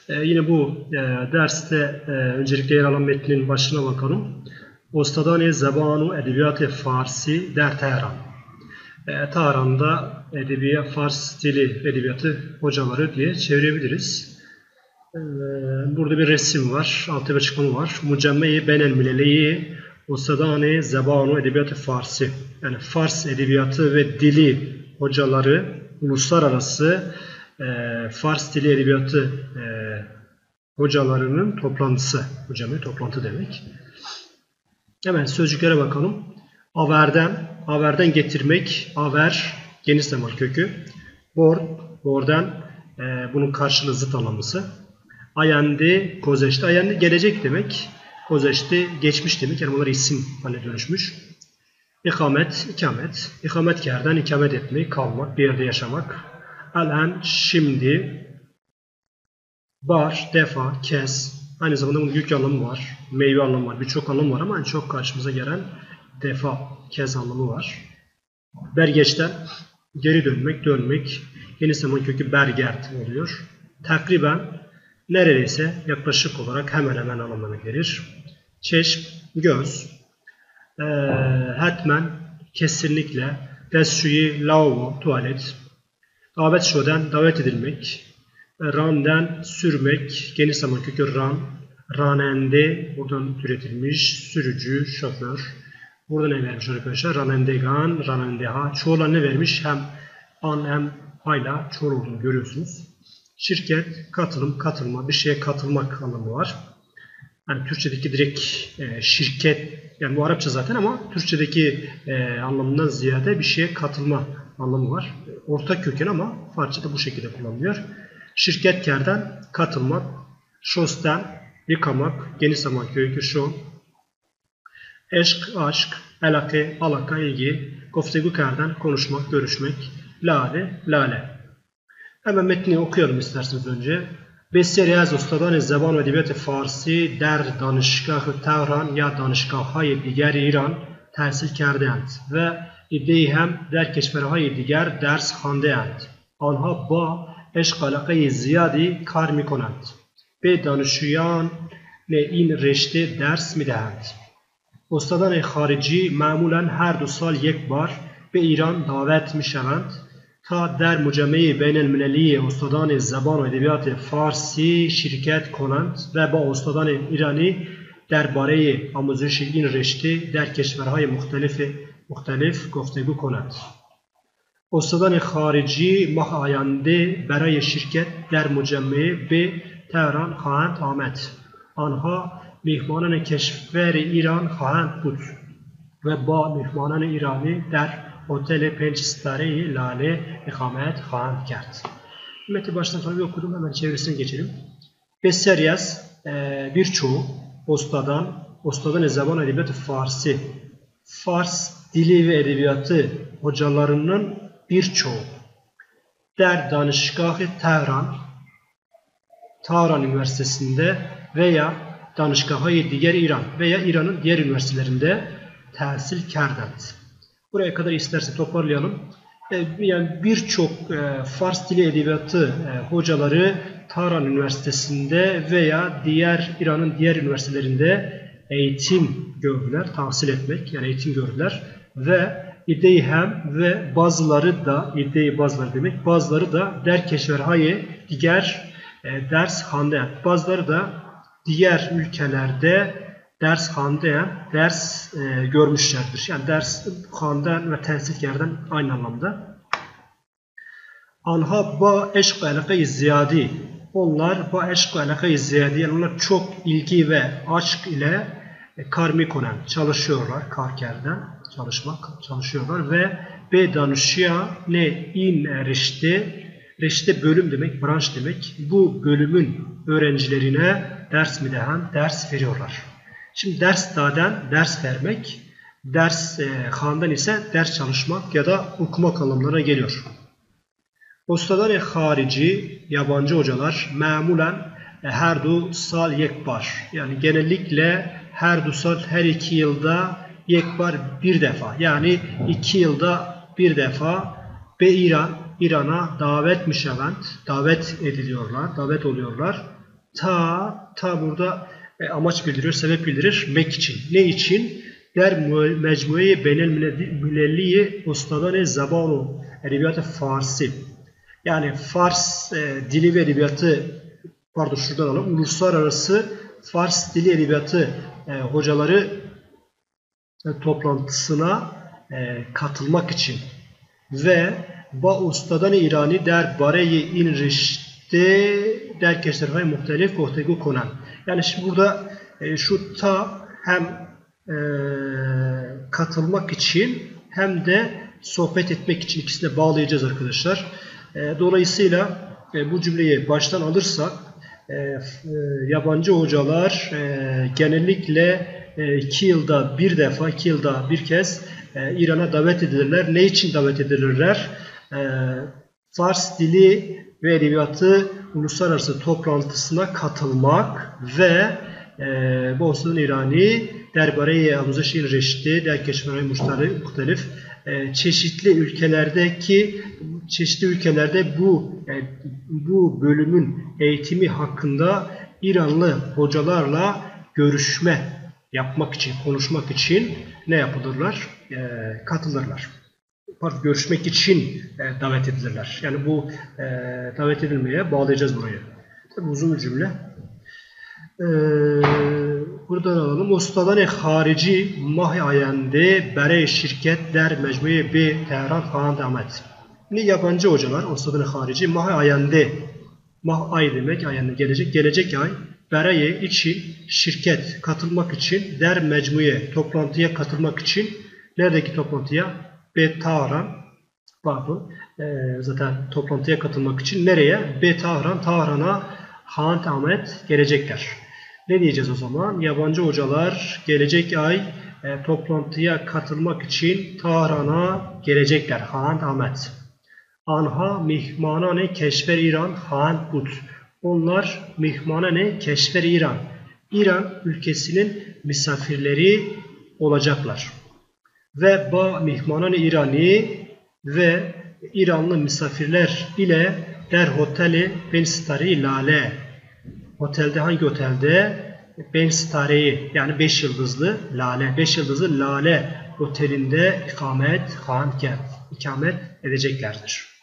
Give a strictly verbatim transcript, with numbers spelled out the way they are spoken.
Ee, yine bu e, derste e, öncelikle yer alan metnin başına bakalım. Ostadane Zebanu Edebiyat-ı Farsi der Tehran. E, Tahran'da edebiyat, Fars dili edebiyatı hocaları diye çevirebiliriz. E, burada bir resim var, altta bir açıklama var. Mucemme-i Benel Mileli Ostadane Zebanu Edebiyat-ı Farsi. Yani Fars edebiyatı ve dili hocaları uluslararası e, Fars dili edebiyatı e, hocalarının toplantısı. Mucemme toplantı demek. Hemen sözcüklere bakalım. Averden, averden getirmek, aver, geniş zaman kökü. Bor, bordan, e, bunun karşılığı zıt anlamlısı. Ayendi, kozeşti. Ayendi gelecek demek. Kozeşti geçmiş demek. Yani bunlar isim haline dönüşmüş. İkamet, ikamet. İkamet kerden ikamet etmek, kalmak, bir yerde yaşamak. Alen, şimdi. Bar, defa, kez. Aynı zamanda bunun büyük anlamı var. Meyve anlamı var. Birçok anlamı var ama en çok karşımıza gelen defa, kez anlamı var. Bergeçten geri dönmek, dönmek. Geniş zaman kökü bergert oluyor. Takriben neredeyse yaklaşık olarak hemen hemen anlamına gelir. Çeşm, göz. Ee, hatmen, kesinlikle. Dessuyi, lavabo, tuvalet. Davet şoden, davet edilmek. Ran'den sürmek, geniş zaman kökü ran, ranende, buradan türetilmiş, sürücü, şoför. Burada ne vermiş arkadaşlar? Ranendegan, ranendeha. Çoğular ne vermiş? Hem an hem hayla çoğul olduğunu görüyorsunuz. Şirket, katılım, katılma, bir şeye katılmak anlamı var. Yani Türkçedeki direkt e, şirket, yani bu Arapça zaten ama Türkçedeki e, anlamından ziyade bir şeye katılma anlamı var. Ortak köken ama Farsça'da bu şekilde kullanılıyor. Şirketkerden katılmak, şosten yıkamak, geniş zaman kökü şu. Eşk, aşk, elake, alaka, ilgi, goftegukerden konuşmak, görüşmek, lale, lale. Hemen metni okuyalım isterseniz önce. Besleri az ustadan Zeban ve Edebiyat-ı Farsi der danışgah-ı Tehran ya danışgah-های دیگر İran tahsil kerdeyند ve iddeyi hem der keşverهای دیگر ders خوانده‌اند. آنها با عشق علاقه زیادی کار می‌کنند. به دانشجویان این رشته درس می‌دهند. استادان خارجی معمولاً هر دو سال یک بار به ایران دعوت می‌شوند تا در مجمع بین المللی استادان زبان و ادبیات فارسی شرکت کنند و با استادان ایرانی درباره آموزش این رشته در کشورهای مختلف مختلف گفتگو کنند. استادان خارجی ماه آینده برای شرکت در مجمع به تهران خواهند آمد. آنها میهمانان کشور ایران خواهند بود و با میهمانان ایرانی در Otel Penç Stare Lale ikamet خواهند کرد. Metni baştan sona bir okudum. Hemen çevirisine geçelim. Besseryaz birçoğu Ostadan, Ostadan Zeban Edebiyatı Farsi, Fars dili ve edebiyatı hocalarının birçoğu der danışgah-ı Tehran, Tahran Üniversitesi'nde veya danışgah-ı diğer İran veya İran'ın diğer üniversitelerinde tahsil kerdend. Buraya kadar isterse toparlayalım. Yani birçok Fars dili edebiyatı hocaları Tahran Üniversitesi'nde veya diğer İran'ın diğer üniversitelerinde eğitim gördüler, tahsil etmek yani eğitim gördüler ve İddeyi hem ve bazıları da iddeyi bazıları demek bazıları da der keşverhaye diğer e, ders hande bazıları da diğer ülkelerde ders hande ders e, görmüşlerdir. Yani ders hande ve tehsilkerden aynı anlamda. Anha ba eşk alaka-i ziyadi. Onlar ba eşk alaka-i ziyadi yani onlar çok ilgi ve aşk ile e, karmi konan çalışıyorlar karkerden. Çalışmak, çalışıyorlar ve be danışıya ne in reşte, reşte bölüm demek, branş demek. Bu bölümün öğrencilerine ders mi dehen, ders veriyorlar. Şimdi ders daden, ders vermek, ders e, handan ise ders çalışmak ya da okumak anlamlarına geliyor. Ustadan-ı harici, yabancı hocalar, memulen e, her du sal yekbar. Yani genellikle her du sal her iki yılda yekbar bir defa yani iki yılda bir defa be İran İran'a davet mişevent davet ediliyorlar, davet oluyorlar. ta ta burada e, amaç bildiriyor, sebep bildirir. Mek için. Ne için? Der mecmuye beynel mülelliye ustadan zabanu edebiyatı Farsi. Yani Fars e, dili ve edebiyatı, pardon şuradan alalım. Uluslararası Fars dili edebiyatı e, hocaları e, toplantısına e, katılmak için ve ba ustadan İrani der bareyi in rişte der keşterfay muhtelif gohtegu konan. Yani şimdi burada e, şu ta hem e, katılmak için hem de sohbet etmek için ikisini bağlayacağız arkadaşlar. E, dolayısıyla e, bu cümleyi baştan alırsak e, e, yabancı hocalar e, genellikle e, iki yılda bir defa, iki yılda bir kez e, İran'a davet edilirler. Ne için davet edilirler? E, Fars dili ve edebiyatı uluslararası toplantısına katılmak ve e, Bostan İrani derbare amuzişin reşti der keşferi muhtelif e, çeşitli ülkelerdeki çeşitli ülkelerde bu e, bu bölümün eğitimi hakkında İranlı hocalarla görüşme yapmak için, konuşmak için ne yapılırlar? E, katılırlar. Pardon, görüşmek için e, davet edilirler. Yani bu e, davet edilmeye bağlayacağız burayı. Tabii uzun bir cümle. Ee, buradan alalım. Ustadan harici mahi ayende bere şirket der mecmuye bi Tehran Khan Ahmet. Ne yabancı hocalar ustadan harici mahi ayende, mah ay demek, ayende gelecek, gelecek ay bereye için şirket katılmak için der mecmuye toplantıya katılmak için neredeki toplantıya be Tahran, pardon e, zaten toplantıya katılmak için nereye? Be Tahran, Tahran'a Khan Ahmet gelecekler. Ne diyeceğiz o zaman? Yabancı hocalar gelecek ay e, toplantıya katılmak için Tahran'a gelecekler. Khan Ahmet. Anha mihmanane keşfer İran Khan But. Onlar mihmanane keşfer İran. İran ülkesinin misafirleri olacaklar. Ve ba mihmanane İrani ve İranlı misafirler ile der oteli Ben Stari Lale. Otelde, hangi otelde? Ben Stare'yi, yani beş yıldızlı Lale, beş yıldızlı Lale otelinde ikamet, ikamet edeceklerdir.